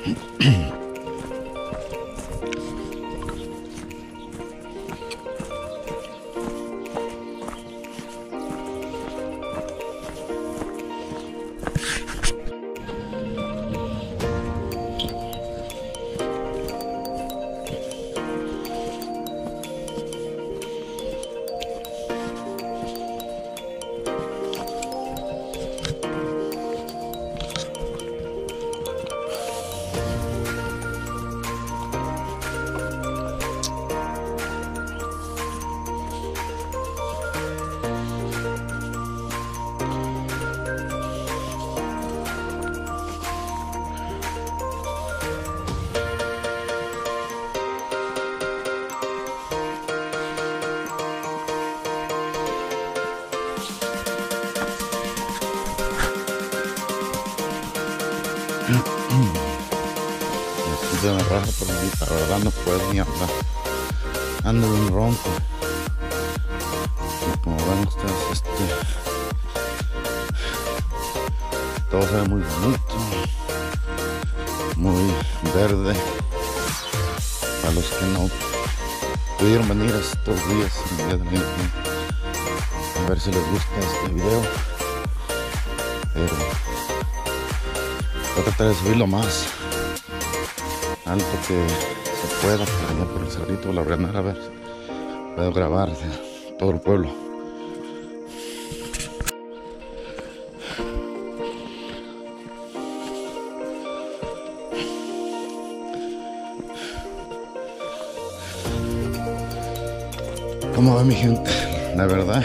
De la raza, pero la verdad no puedo ni hablar, ando bien ronco. Y como ven ustedes, todo se ve muy bonito, muy verde. Para los que no pudieron venir estos días, el día de la Virgen, a ver si les gusta este video, pero voy a tratar de subirlo más alto que se pueda, por allá por el cerrito de la Horneanera, a ver, puedo grabar de todo el pueblo. ¿Cómo va mi gente? La verdad,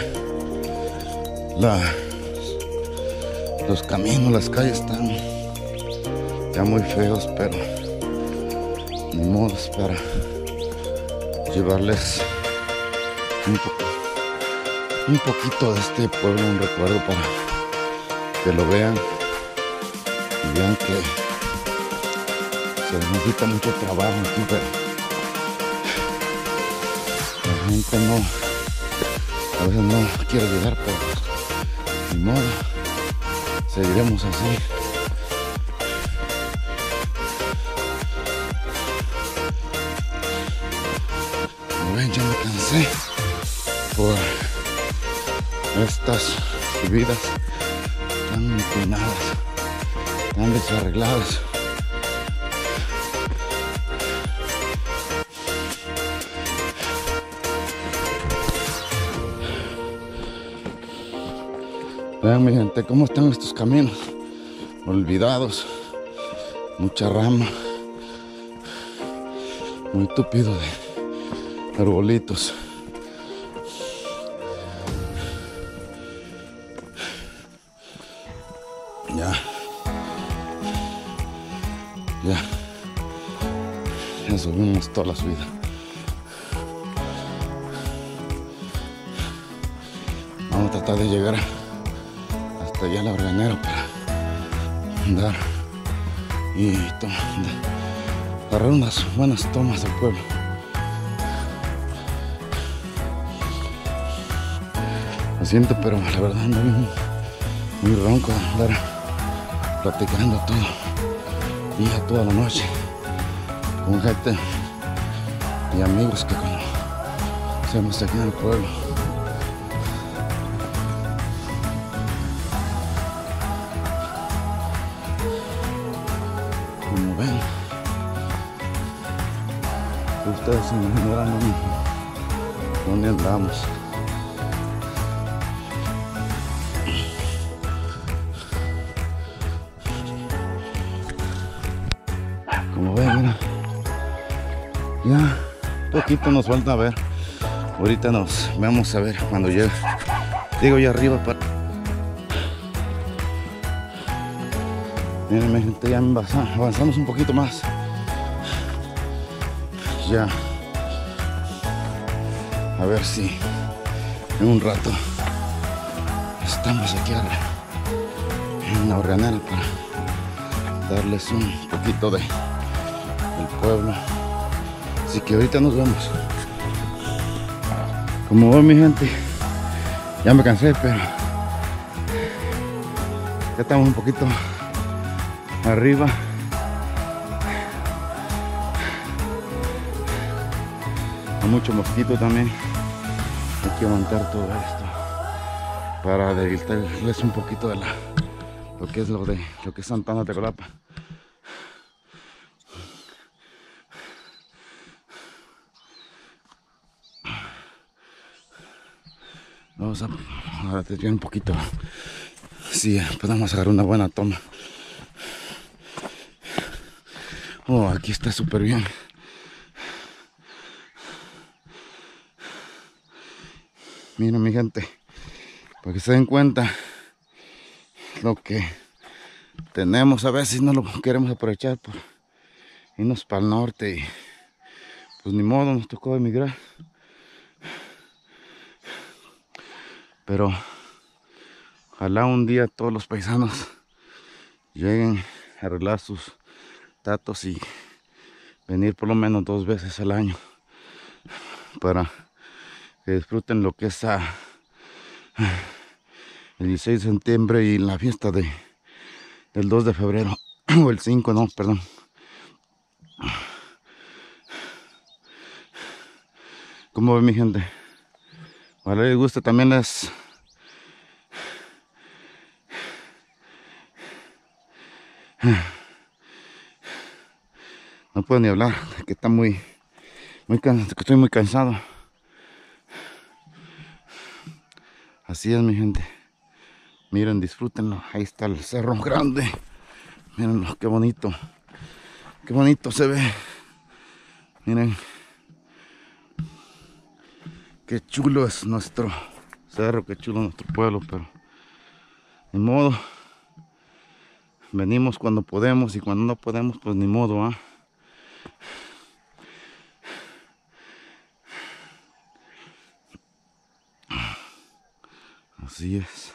los caminos, las calles están ya muy feos, pero ni modo, para llevarles un poquito de este pueblo, un recuerdo para que lo vean y vean que se necesita mucho trabajo aquí, pero la gente a veces no quiere llegar, pero ni modo, seguiremos así. Ven, ya me cansé por estas subidas tan inclinadas, tan desarregladas. Vean mi gente cómo están estos caminos olvidados, mucha rama, muy tupido de arbolitos. Ya subimos toda la subida. Vamos a tratar de llegar hasta allá a la Horneanera para andar y agarrar unas buenas tomas del pueblo. Lo siento, pero la verdad ando muy ronco de andar platicando todo día, toda la noche con gente y amigos que conocemos aquí en el pueblo. Como ven, ustedes se imaginarán dónde andamos. Como ven, mira, ya poquito nos falta ver. Ahorita nos vamos a ver cuando llegue. Digo, ya arriba para... Miren, mi gente, ya avanzamos un poquito más. Ya. A ver si en un rato estamos aquí en la Horneanera para darles un poquito del pueblo. Así que ahorita nos vemos. Como ven mi gente, ya me cansé, pero ya estamos un poquito arriba. Hay mucho mosquito también. Hay que aguantar todo esto para debilitarles un poquito de lo que es Santana de Tecolapa. Vamos a desviar un poquito. Sí, podemos agarrar una buena toma. Oh, aquí está súper bien. Miren, mi gente, para que se den cuenta lo que tenemos. A veces no lo queremos aprovechar por irnos para el norte y pues ni modo, nos tocó emigrar. Pero ojalá un día todos los paisanos lleguen a arreglar sus datos y venir por lo menos 2 veces al año para que disfruten lo que es el 16 de septiembre y la fiesta del 2 de febrero o el 5, no, perdón. ¿Cómo ven, mi gente? Ojalá les guste. También no puedo ni hablar, que está que estoy muy cansado. Así es, mi gente. Miren, disfrútenlo. Ahí está el cerro grande. Mirenlo, qué bonito. Qué bonito se ve. Miren. Qué chulo es nuestro cerro, qué chulo nuestro pueblo, pero ni modo. Venimos cuando podemos y cuando no podemos, pues ni modo, ¿ah? Así es.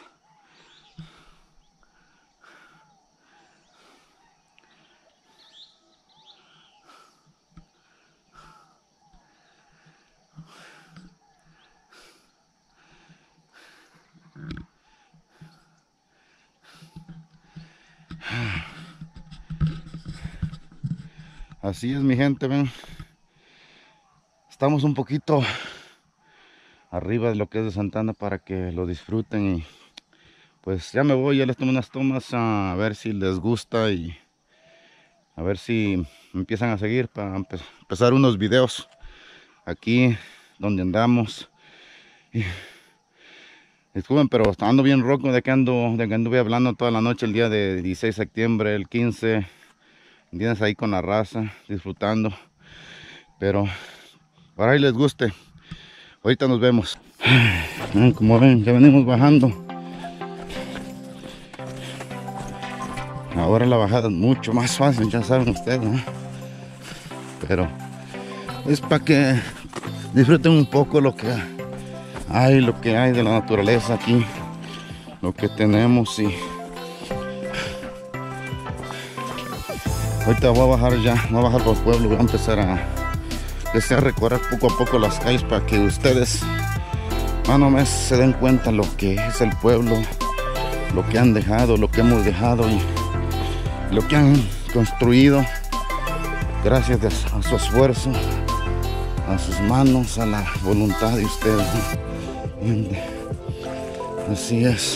Así es, mi gente, ven. Estamos un poquito arriba de lo que es de Santana para que lo disfruten y pues ya me voy, ya les tomo unas tomas a ver si les gusta y a ver si me empiezan a seguir para empezar unos videos aquí donde andamos. Y disculpen, pero ando bien roco de que anduve hablando toda la noche el día de 16 de septiembre, el 15. Tienes ahí con la raza, disfrutando. Pero para ahí les guste. Ahorita nos vemos. Como ven, ya venimos bajando. Ahora la bajada es mucho más fácil, ya saben ustedes, ¿no? Pero es para que disfruten un poco lo que hay de la naturaleza aquí, lo que tenemos. Y ahorita voy a bajar voy a bajar por el pueblo, voy a empezar a recorrer poco a poco las calles para que ustedes más o menos se den cuenta lo que es el pueblo, lo que han dejado, lo que hemos dejado y lo que han construido gracias a su esfuerzo, a sus manos, a la voluntad de ustedes, ¿no? Así es.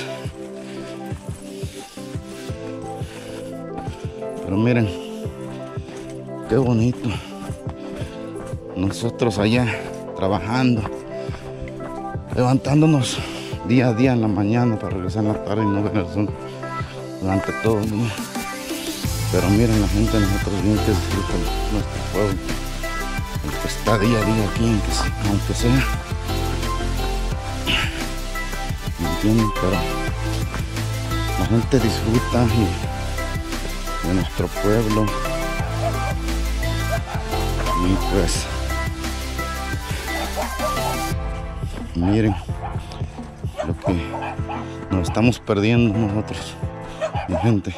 Pero miren, qué bonito. Nosotros allá trabajando, levantándonos día a día en la mañana para regresar en la tarde y no ver el sol durante todo el día. Pero miren la gente, nosotros bien que disfrutan nuestro pueblo, el que está día a día aquí, aunque sea, ¿me entienden? Pero la gente disfruta de nuestro pueblo y pues miren lo que nos estamos perdiendo nosotros, mi gente.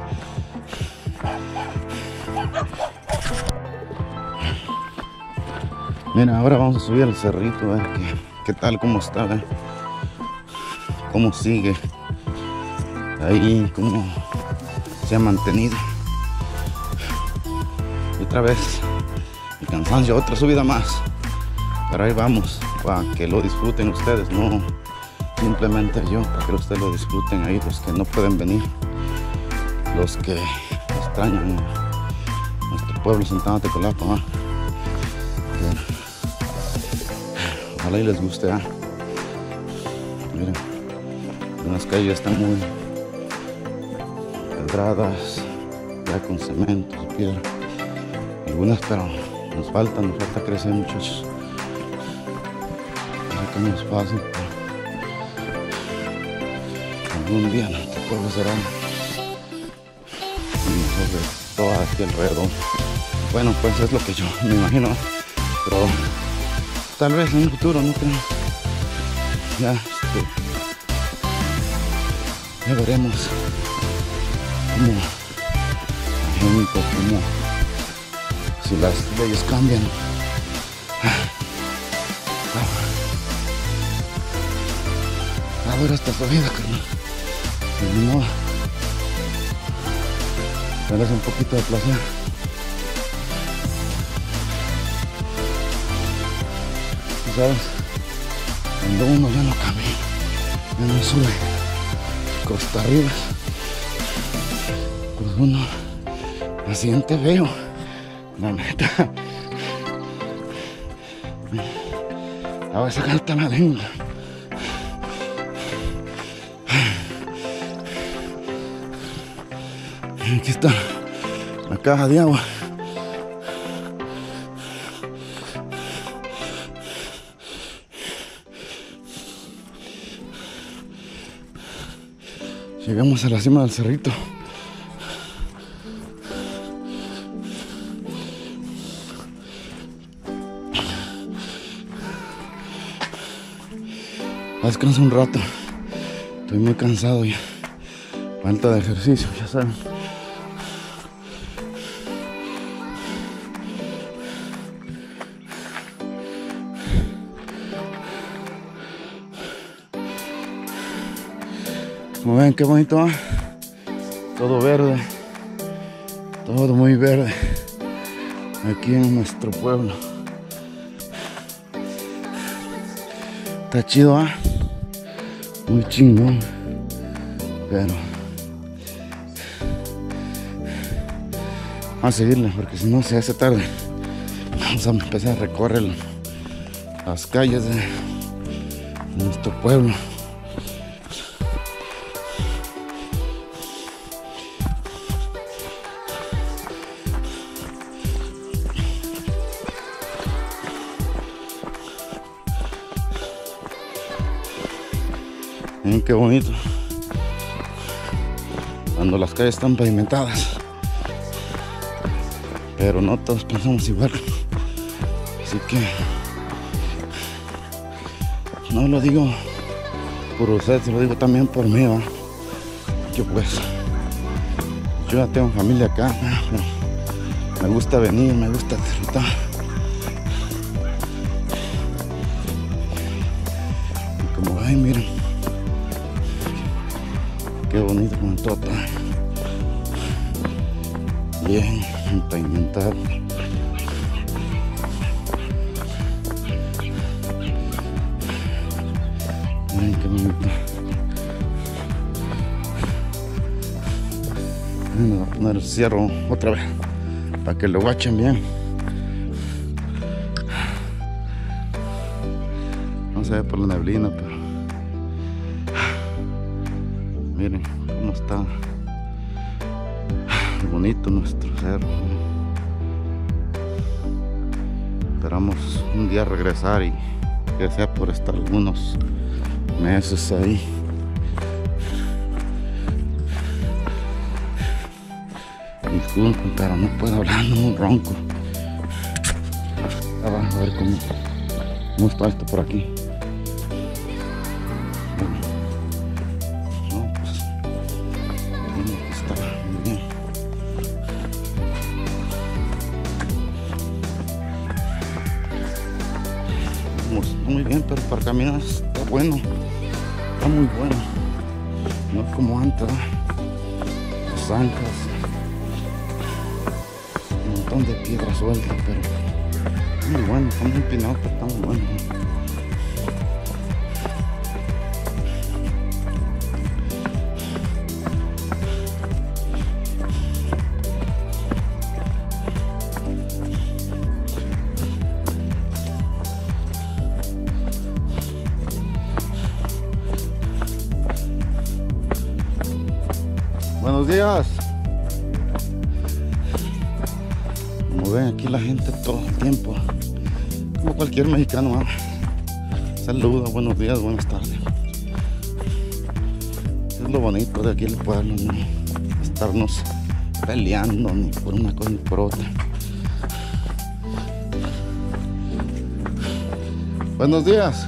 Mira, ahora vamos a subir al cerrito a ver qué tal, cómo está, ¿eh? Cómo sigue ahí, cómo se ha mantenido. Y otra vez el cansancio, otra subida más. Pero ahí vamos, para que lo disfruten ustedes, no simplemente yo, para que ustedes lo disfruten ahí, los que no pueden venir, los que extrañan nuestro pueblo Santana Tecolaco, ¿ah? Ojalá y les guste, ¿ah? Miren, las calles están muy pedradas, ya con cemento, piedra, algunas, pero nos falta crecer, muchachos. Que no es fácil, pero algún día nuestro pueblo será mejor de todo aquí alrededor. Bueno, pues es lo que yo me imagino, pero tal vez en un futuro, no creo. Ya veremos cómo la gente, cómo si las leyes cambian. Ahora está su vida, carnal. No, darles un poquito de placer. Tú sabes, cuando uno ya no camina, ya no sube costa arriba, pues uno se siente feo, la neta. A veces salta la lengua. Aquí está la caja de agua. Llegamos a la cima del cerrito. Descanso un rato. Estoy muy cansado ya. Falta de ejercicio, ya saben. Como ven, qué bonito, ¿eh? Todo verde, todo muy verde aquí en nuestro pueblo. Está chido, ¿eh? Muy chingón, pero vamos a seguirle porque si no se hace tarde. Vamos a empezar a recorrer las calles de nuestro pueblo. Miren qué bonito cuando las calles están pavimentadas, pero no todos pensamos igual, así que no lo digo por ustedes, lo digo también por mí, ¿va? Yo pues yo ya tengo familia acá, pero me gusta venir, me gusta disfrutar. Y como ven, miren qué bonito como todo está bien pavimentado. Miren qué bonito. Voy a poner el cierro otra vez para que lo guachen bien. No se ve por la neblina, pero miren cómo está bonito nuestro cerro. Esperamos un día regresar y que sea por estar algunos meses ahí. Disculpen, pero no puedo hablar, no muy ronco. Vamos a ver cómo está esto por aquí. Muy bien, pero para caminar está bueno, está muy bueno, no es como antes, las zanjas, un montón de piedras sueltas, pero Muy bueno, está muy empinado, pero está muy bueno. Buenos días. Como ven, aquí la gente todo el tiempo, como cualquier mexicano, ¿no? Saluda, buenos días, buenas tardes. Es lo bonito de aquí el pueblo, no estarnos peleando ni por una cosa ni por otra. Buenos días.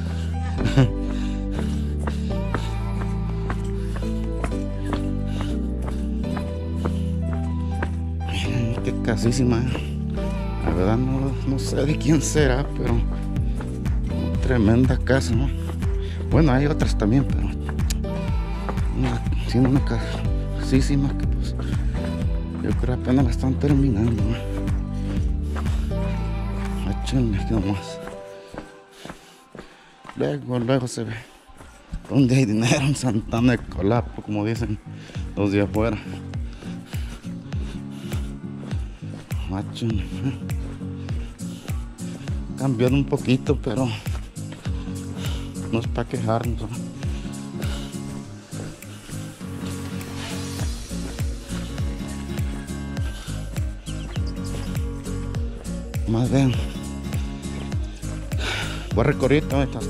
Miren qué casísima. La verdad no sé de quién será, pero tremenda casa, ¿no? Bueno, hay otras también, pero siendo una casísima que pues yo creo apenas la están terminando, ¿no? Échenle aquí nomás. Luego se ve donde hay dinero en Santana de Colapo, como dicen los de afuera. Échenle. Cambiado un poquito, pero no es para quejarnos, ¿no? Más bien, voy a recorrer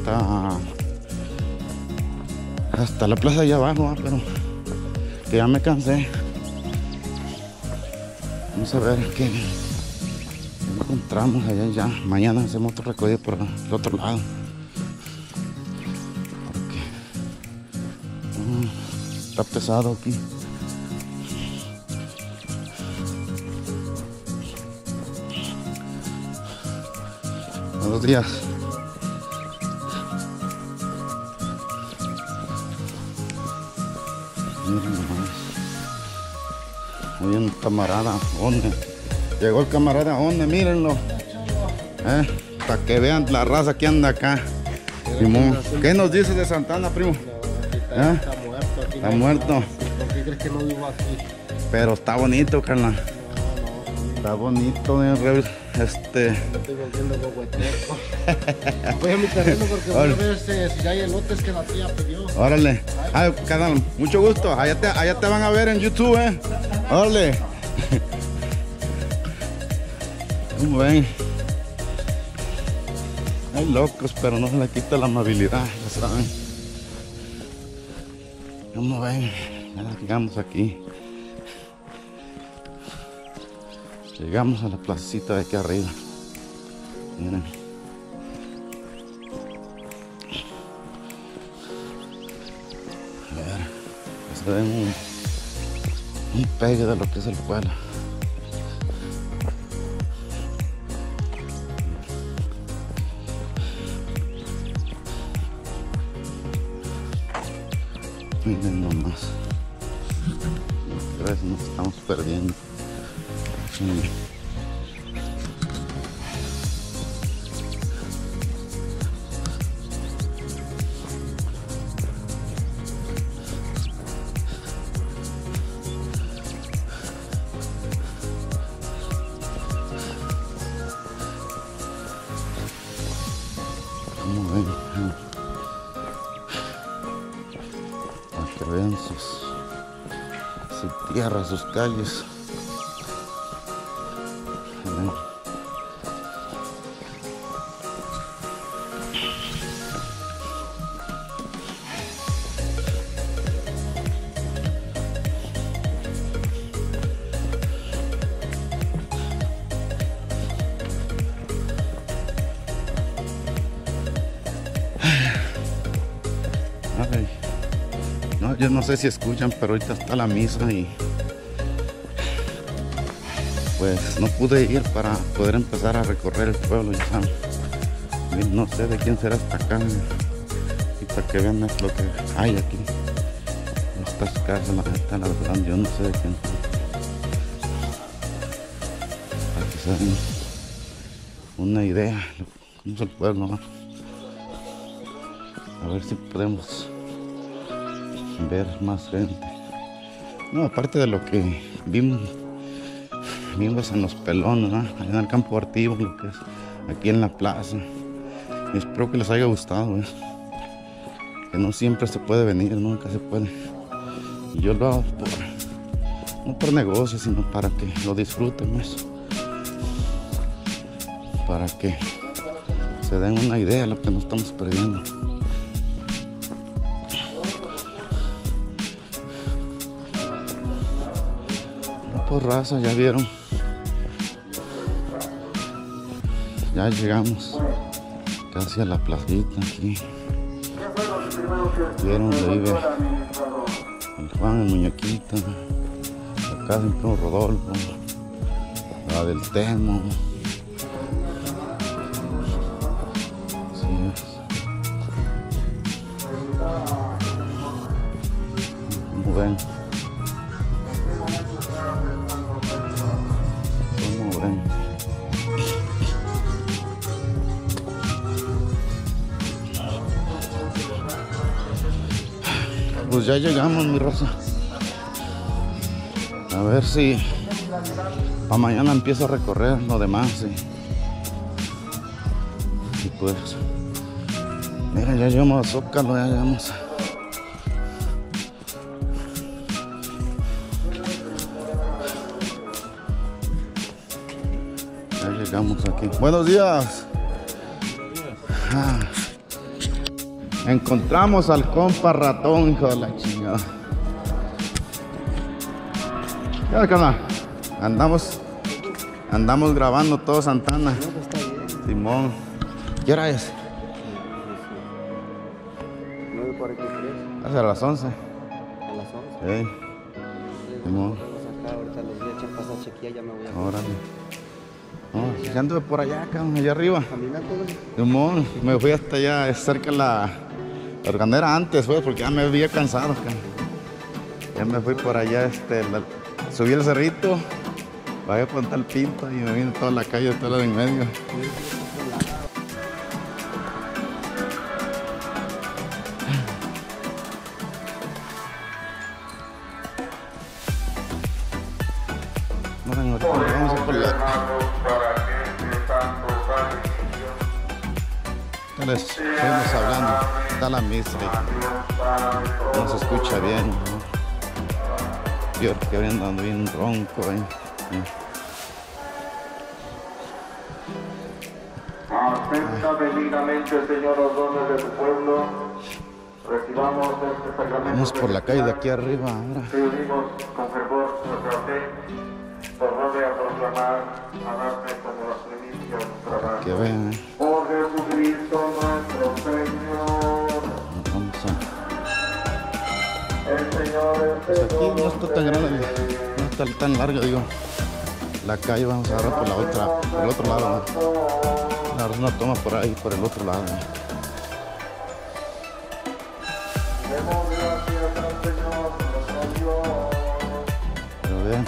hasta la plaza allá abajo, ¿no? Pero que ya me cansé. Vamos a ver qué encontramos allá ya. Mañana hacemos otro recorrido por el otro lado. Porque está pesado aquí. Buenos días. Miren nomás. Hay un camarada, ¿dónde? Llegó el camarada, ¿dónde? Mírenlo. Para que vean la raza que anda acá. Simón. ¿Qué nos dices de Santana, primo? Está muerto. Aquí está muerto. ¿Por qué crees que no vivo aquí? Pero está bonito, carnal. Está bonito, Me estoy volviendo huehueteco. Voy a mi terreno porque voy a ver si hay elotes que la tía pidió. Órale. Carnal, mucho gusto. Allá te van a ver en YouTube, Órale. ¿Cómo ven? Hay locos, pero no se le quita la amabilidad, ya saben. ¿Cómo ven? Ya llegamos aquí. Llegamos a la placita de aquí arriba. Miren. A ver, se ven un pegue de lo que es el pueblo. Miren nomás. A veces nos estamos perdiendo. Sí. Como ven, para que vean su tierra, sus calles. Ay, no, yo no sé si escuchan, pero ahorita está la misa y pues no pude ir para poder empezar a recorrer el pueblo, ya saben. No sé de quién será hasta acá y para que vean lo que hay aquí. Estas casas, la verdad, yo no sé de quién. Para que sean una idea cómo es el pueblo, ¿no? A ver si podemos ver más gente. No, aparte de lo que vimos en los pelones, ¿no? Allá en el campo deportivo, lo que es aquí en la plaza. Y espero que les haya gustado, ¿eh? Que no siempre se puede venir, nunca se puede. Y yo lo hago no por negocio, sino para que lo disfruten, ¿ves? Para que se den una idea de lo que nos estamos perdiendo. No por raza, ya vieron. Ya llegamos casi a la placita aquí. Vieron donde vive el Juan, el Muñequito, acá el primo Rodolfo, la del Temo. Así es. Como ven. Como ven. Pues ya llegamos, mi raza. A ver si para mañana empiezo a recorrer lo demás. Y pues, mira, ya llegamos a Zócalo, ya llegamos. Ya llegamos aquí. Buenos días. Encontramos al compa ratón, hijo de la chingada. ¿Qué onda, carnal? Andamos grabando todo Santana. Simón. ¿Qué hora es? 9:43. Hace a las 11. A las 11. Simón. Acá ahorita los voy a echar pasar a chequear, ya me voy a... Órale. No, ya anduve por allá, cabrón, allá arriba. Caminando, güey. Simón, me fui hasta allá, cerca de la organera antes, pues, porque ya me había cansado, cabrón. Ya me fui por allá, subí el cerrito, bajé a Pontal Pinto y me vine toda la calle, toda la de en medio. No, ahorita vamos a por la... Ya les fuimos hablando, está la misa, no se escucha bien, ¿no? Yo que ando bien ronco, Acepta benditamente, Señor, los dones de tu pueblo. Recibamos este sacramento. Vamos por la calle de aquí arriba ahora. Te unimos con fervor nuestra fe, por darle a proclamar, a darte como la primicia de nuestra vida. Que vean, Por Jesucristo nuestro Señor. vamos a... El Señor Pues aquí no está tan grande, no está tan larga, digo. La calle vamos a agarrar por el otro lado, ¿no? Ahora una toma por ahí, por el otro lado, ¿no? Demos gracias al Señor nuestro Dios. Pero vean.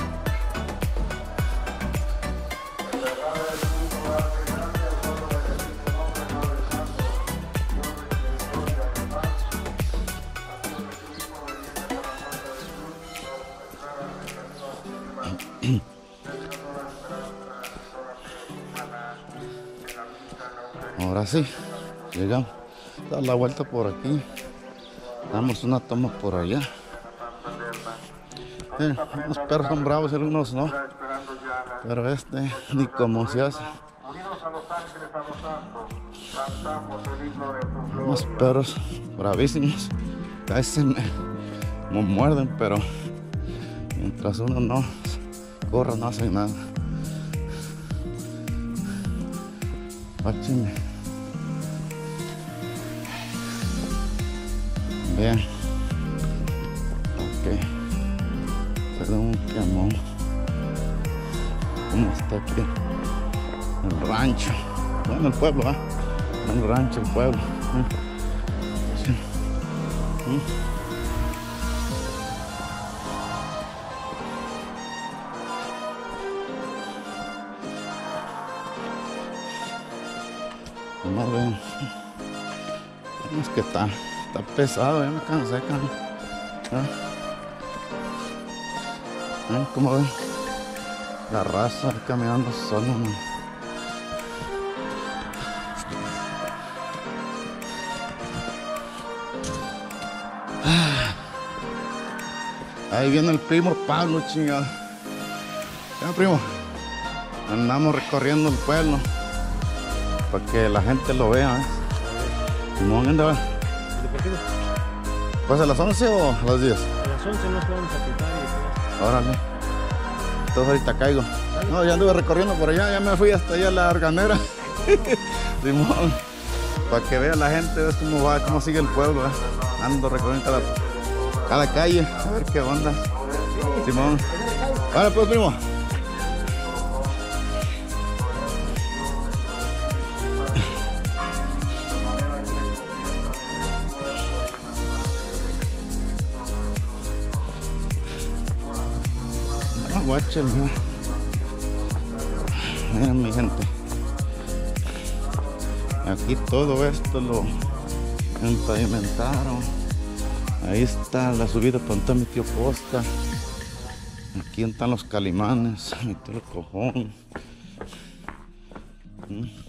Ahora sí, llegamos, dar la vuelta por aquí, damos una toma por allá. Los perros son bravos y algunos no, pero ni como se hace. Unos perros bravísimos, casi me muerden, pero mientras uno no corra no hace nada. Páchenme. Vean. Ok. Se da un quemón. ¿Cómo está aquí? El rancho. Bueno, el pueblo, ¿ah? El rancho, el pueblo. Sí. Nomás vean. Es que está pesado, ya me cansé, cabrón. Como ven, la raza caminando solo, man. Ahí viene el primo Pablo, chingado. Ya, primo, andamos recorriendo el pueblo para que la gente lo vea, ¿eh? No, ¿dónde va? ¿Pues a las 11 o a las 10? A las 11 nos vamos a quitar y todo. Órale. Entonces ahorita caigo. No, ya anduve recorriendo por allá, ya me fui hasta allá a la Arganera. Simón, para que vea la gente, ves cómo va, cómo sigue el pueblo, ¿eh? Ando recorriendo cada calle, a ver qué onda. Simón. Vale, pues, primo. Guáchalo, miren mi gente, aquí todo esto lo empavimentaron. Ahí está la subida para donde está mi tío Costa. Aquí están los calimanes, mi tío el cojón.